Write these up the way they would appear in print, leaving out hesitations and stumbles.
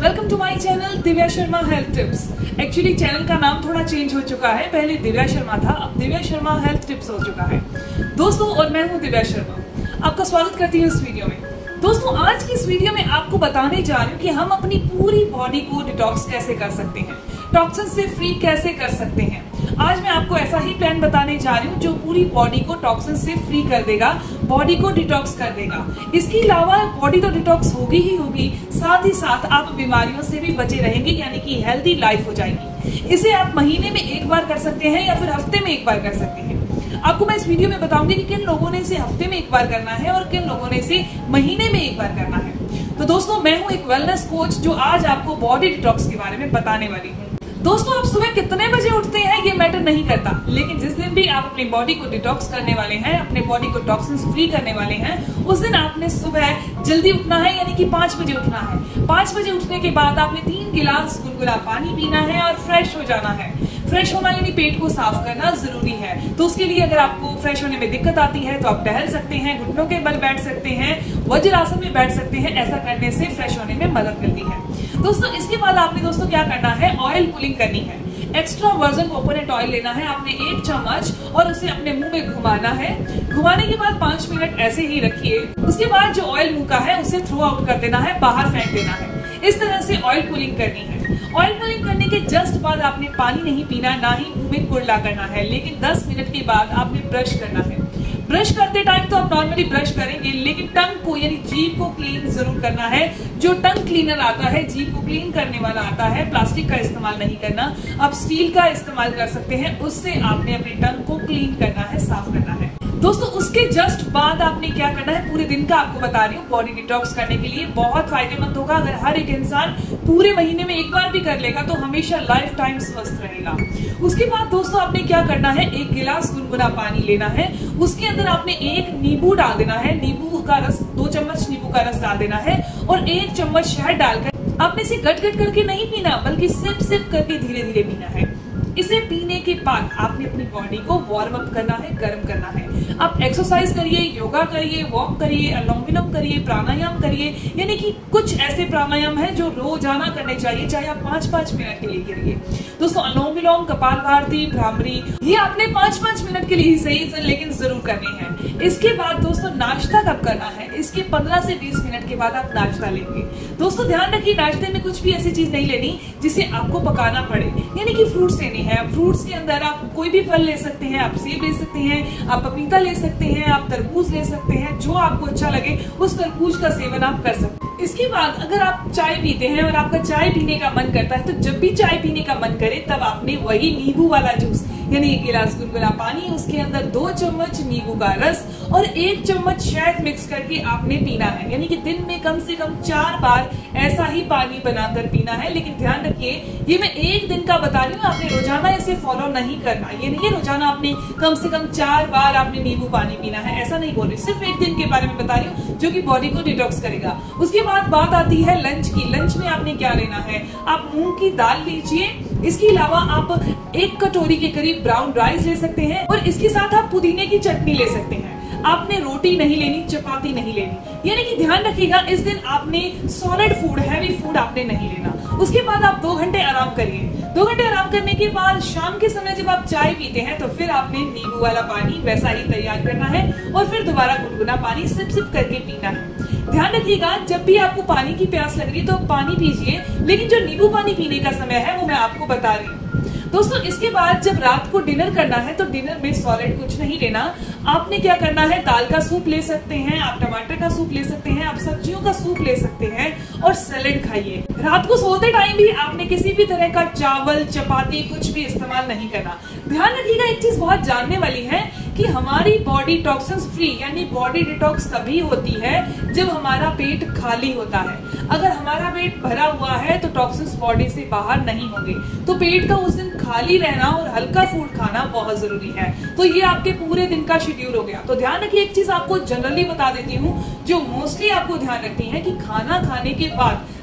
Welcome to my channel Divya Sharma health tips. Actually channel का नाम थोड़ा चेंज हो चुका है, पहले दिव्या शर्मा था, अब दिव्या शर्मा हेल्थ टिप्स हो चुका है दोस्तों। और मैं हूँ दिव्या शर्मा, आपका स्वागत करती हूँ इस वीडियो में। दोस्तों आज की इस वीडियो में आपको बताने जा रही हूँ कि हम अपनी पूरी बॉडी को डिटॉक्स कैसे कर सकते हैं, टॉक्सिन से फ्री कैसे कर सकते हैं। आज मैं आपको ऐसा ही प्लान बताने जा रही हूँ जो पूरी बॉडी को टॉक्सिन से फ्री कर देगा, बॉडी को डिटॉक्स कर देगा। इसके अलावा बॉडी तो डिटॉक्स होगी ही होगी, साथ ही साथ आप बीमारियों से भी बचे रहेंगे, यानी कि हेल्दी लाइफ हो जाएगी। इसे आप महीने में एक बार कर सकते हैं या फिर हफ्ते में एक बार कर सकते हैं। आपको मैं इस वीडियो में बताऊंगी कि किन लोगों ने इसे हफ्ते में एक बार करना है और किन लोगों ने इसे महीने में एक बार करना है। तो दोस्तों मैं हूँ एक वेलनेस कोच जो आज आपको बॉडी डिटॉक्स के बारे में बताने वाली हूँ। दोस्तों आप सुबह कितने बजे उठते हैं ये मैटर नहीं करता, लेकिन जिस दिन भी आप अपनी बॉडी को डिटॉक्स करने वाले हैं, अपने बॉडी को टॉक्सिन फ्री करने वाले हैं, उस दिन आपने सुबह जल्दी उठना है, यानी कि 5 बजे उठना है। 5 बजे उठने के बाद आपने 3 गिलास गुनगुना पानी पीना है और फ्रेश हो जाना है। फ्रेश होना यानी पेट को साफ करना जरूरी है। तो उसके लिए अगर आपको फ्रेश होने में दिक्कत आती है तो आप टहल सकते हैं, घुटनों के बल बैठ सकते हैं, वज्रासन में बैठ सकते हैं। ऐसा करने से फ्रेश होने में मदद मिलती है। दोस्तों इसके बाद आपने दोस्तों क्या करना है, ऑयल पुलिंग करनी है। एक्स्ट्रा वर्जिन कोकोनट ऑयल लेना है आपने 1 चम्मच और उसे अपने मुंह में घुमाना है। घुमाने के बाद 5 मिनट ऐसे ही रखिए। उसके बाद जो ऑयल मुंह का है उसे थ्रो आउट कर देना है, बाहर फेंक देना है। इस तरह से ऑयल पुलिंग करनी है। ऑयल पुलिंग करने के जस्ट बाद आपने पानी नहीं पीना, ना ही मुंह में कुरला करना है, लेकिन 10 मिनट के बाद आपने ब्रश करना है। ब्रश करते टाइम तो आप नॉर्मली ब्रश करेंगे, लेकिन टंग को यानी जीभ को क्लीन जरूर करना है। जो टंग क्लीनर आता है, जीभ को क्लीन करने वाला आता है, प्लास्टिक का इस्तेमाल नहीं करना, आप स्टील का इस्तेमाल कर सकते हैं। उससे आपने अपनी टंग को क्लीन करना है, साफ करना है। दोस्तों उसके जस्ट बाद आपने क्या करना है, पूरे दिन का आपको बता रही हूँ, बॉडी डिटॉक्स करने के लिए बहुत फायदेमंद होगा। अगर हर एक इंसान पूरे महीने में एक बार भी कर लेगा तो हमेशा लाइफ टाइम स्वस्थ रहेगा। उसके बाद दोस्तों आपने क्या करना है, 1 गिलास गुनगुना पानी लेना है। उसके अंदर आपने 1 नींबू डाल देना है, नींबू का रस 2 चम्मच नींबू का रस डाल देना है और 1 चम्मच शहद डालकर आपने इसे गट गट करके नहीं पीना, बल्कि सिप सिप करके धीरे धीरे पीना है। इसे पीने के बाद आपने अपनी बॉडी को वार्म अप करना है, गर्म करना है। आप एक्सरसाइज करिए, योगा करिए, वॉक करिए, अनुलोम विलोम करिए, प्राणायाम करिए, यानी कि कुछ ऐसे प्राणायाम है जो रोजाना करने चाहिए, चाहे आप 5-5 मिनट के लिए करिए। दोस्तों अनुलोम विलोम, कपालभाति, भ्रामरी, ये आपने 5-5 मिनट के लिए ही सही लेकिन जरूर करनी है। इसके बाद दोस्तों नाश्ता कब करना है, इसके 15 से 20 मिनट के बाद आप नाश्ता लेंगे। दोस्तों ध्यान रखिए नाश्ते में कुछ भी ऐसी चीज नहीं लेनी जिसे आपको पकाना पड़े, यानी कि फ्रूट्स लेने हैं। फ्रूट्स के अंदर आप कोई भी फल ले सकते हैं, आप सेब ले सकते हैं, आप पपीता ले सकते हैं, आप तरबूज ले सकते हैं, जो आपको अच्छा लगे उस तरबूज का सेवन आप कर सकते हैं। इसके बाद अगर आप चाय पीते हैं और आपका चाय पीने का मन करता है, तो जब भी चाय पीने का मन करे तब आपने वही नींबू वाला जूस, यानी 1 गिलास गुनगुना पानी, उसके अंदर 2 चम्मच नींबू का रस और 1 चम्मच शहद मिक्स करके आपने पीना है। यानी कि दिन में कम से कम 4 बार ऐसा ही पानी बनाकर पीना है। लेकिन ध्यान रखिए ये मैं 1 दिन का बता रही हूँ, आपने रोजाना इसे फॉलो नहीं करना। ये नहीं है रोजाना आपने कम से कम 4 बार आपने नींबू पानी पीना है, ऐसा नहीं बोल रही, सिर्फ 1 दिन के बारे में बता रही हूँ जो कि बॉडी को डिटॉक्स करेगा। उसके बाद बात आती है लंच की। लंच में आपने क्या लेना है, आप मूंग की दाल लीजिए। इसके अलावा आप 1 कटोरी के करीब ब्राउन राइस ले सकते हैं और इसके साथ आप पुदीने की चटनी ले सकते हैं। आपने रोटी नहीं लेनी, चपाती नहीं लेनी, यानी कि ध्यान रखिएगा इस दिन आपने सॉलिड फूड, हैवी फूड आपने नहीं लेना। उसके बाद आप 2 घंटे आराम करिए। 2 घंटे आराम करने के बाद शाम के समय जब आप चाय पीते हैं तो फिर आपने नींबू वाला पानी वैसा ही तैयार करना है और फिर दोबारा गुनगुना पानी सिप सिप करके पीना है। ध्यान रखिएगा जब भी आपको पानी की प्यास लग रही तो पानी पीजिए, लेकिन जो नींबू पानी पीने का समय है वो मैं आपको बता रही हूँ। दोस्तों इसके बाद जब रात को डिनर करना है तो डिनर में सॉलिड कुछ नहीं लेना। आपने क्या करना है, दाल का सूप ले सकते हैं, आप टमाटर का सूप ले सकते हैं, आप सब्जियों का सूप ले सकते हैं और सैलेड खाइए। रात को सोते टाइम भी आपने किसी भी तरह का चावल, चपाती कुछ भी इस्तेमाल नहीं करना। ध्यान रखिएगा एक चीज बहुत जानने वाली है कि हमारी बॉडी टॉक्सिन्स फ्री यानी बॉडी डिटॉक्स तभी होती है जब हमारा पेट खाली होता है। अगर हमारा पेट भरा हुआ है तो टॉक्सिन्स बॉडी से बाहर नहीं होंगे। तो पेट का उस दिन खाली रहना और हल्का फूड खाना बहुत जरूरी है। तो ये आपके पूरे दिन का शेड्यूल हो गया। तो ध्यान रखिए एक चीज आपको जनरली बता देती हूँ जो मोस्टली आपको ध्यान रखनी है कि खाना खाने के बाद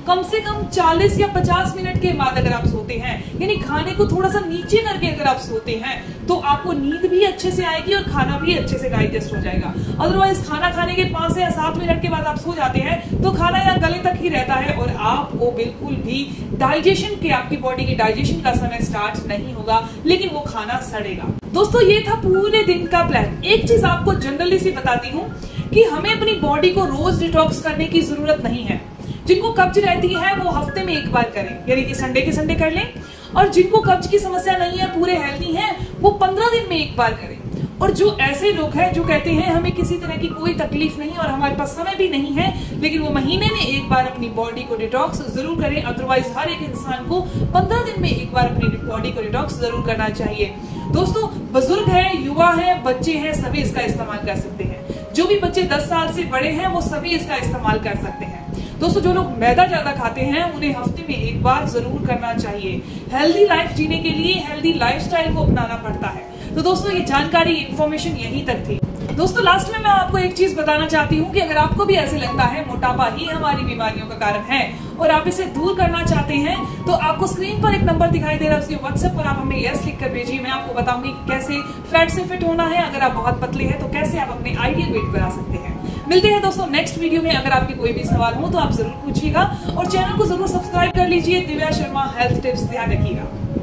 कम से कम 40 या 50 मिनट के बाद अगर आप सोते हैं, यानी खाने को थोड़ा सा नीचे करके अगर आप सोते हैं, तो आपको नींद भी अच्छे से आएगी और खाना भी अच्छे से डाइजेस्ट हो जाएगा। अदरवाइज खाना खाने के 5 से 7 मिनट के बाद आप सो जाते हैं तो खाना यहाँ गले तक ही रहता है और आपको बिल्कुल भी डाइजेशन के, आपकी बॉडी के डाइजेशन का समय स्टार्ट नहीं होगा, लेकिन वो खाना सड़ेगा। दोस्तों ये था पूरे दिन का प्लान। एक चीज आपको जनरली सी बताती हूँ कि हमें अपनी बॉडी को रोज डिटॉक्स करने की जरूरत नहीं है। जिनको कब्ज रहती है वो हफ्ते में एक बार करें, यानी कि संडे के संडे कर लें, और जिनको कब्ज की समस्या नहीं है, पूरे हेल्दी हैं, वो 15 दिन में एक बार करें। और जो ऐसे लोग हैं जो कहते हैं हमें किसी तरह की कोई तकलीफ नहीं और हमारे पास समय भी नहीं है, लेकिन वो महीने में एक बार अपनी बॉडी को डिटॉक्स जरूर करें। अदरवाइज हर एक इंसान को 15 दिन में एक बार अपनी बॉडी को डिटॉक्स जरूर करना चाहिए। दोस्तों बुजुर्ग है, युवा है, बच्चे हैं, सभी इसका इस्तेमाल कर सकते हैं। जो भी बच्चे 10 साल से बड़े हैं वो सभी इसका इस्तेमाल कर सकते हैं। दोस्तों जो लोग मैदा ज्यादा खाते हैं उन्हें हफ्ते में एक बार जरूर करना चाहिए। हेल्दी लाइफ जीने के लिए हेल्दी लाइफस्टाइल को अपनाना पड़ता है। तो दोस्तों ये जानकारी, इंफॉर्मेशन यहीं तक थी। दोस्तों लास्ट में मैं आपको एक चीज बताना चाहती हूँ कि अगर आपको भी ऐसे लगता है मोटापा ही हमारी बीमारियों का कारण है और आप इसे दूर करना चाहते हैं, तो आपको स्क्रीन पर एक नंबर दिखाई दे रहा है, उसके व्हाट्सएप पर आप हमें यस लिख कर भेजिए। मैं आपको बताऊंगी कि कैसे फैट से फिट होना है। अगर आप बहुत पतले हैं तो कैसे आप अपने आइडियल वेट बना सकते हैं। मिलते हैं दोस्तों नेक्स्ट वीडियो में। अगर आपके कोई भी सवाल हो तो आप जरूर पूछिएगा और चैनल को जरूर सब्सक्राइब कर लीजिए। दिव्या शर्मा हेल्थ टिप्स ध्यान रखिएगा।